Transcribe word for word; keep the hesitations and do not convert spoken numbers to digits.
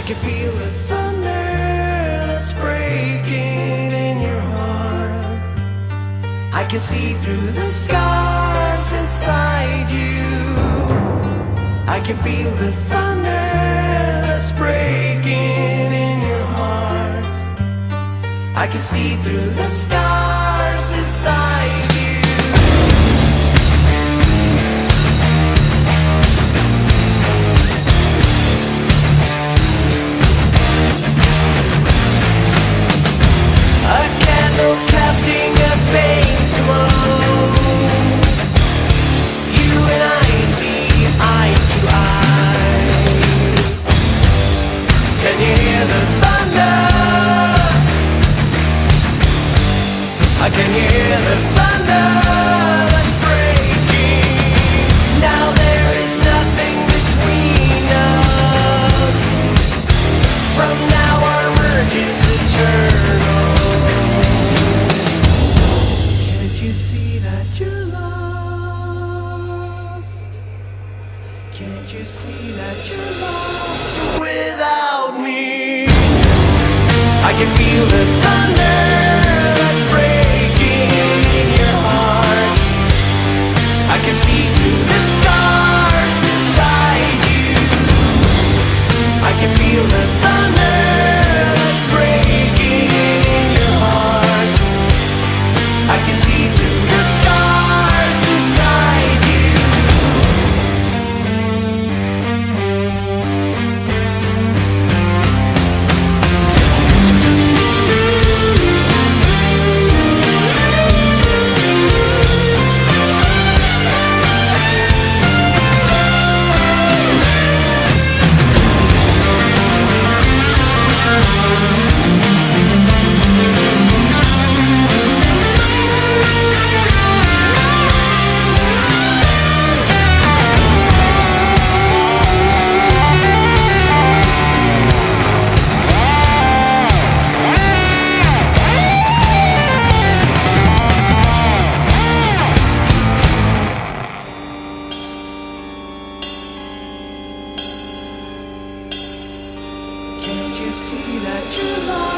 can feel the thunder that's breaking in your heart. I can see through the scars inside you. I can feel the thunder that's breaking in your heart. I can see through the scars inside you. Casting a faint glow, you and I see eye to eye. Can you hear the thunder? I can hear the thunder that's breaking. Now there is nothing between us. From now our merge is eternal. You see that you're lost? Can't you see that you're lost without me? I can feel the thunder that's breaking in your heart. I can see through the stars inside you. I can feel the thunder that's breaking in your heart. I can see through the stars inside you. Can't you see that you're lost?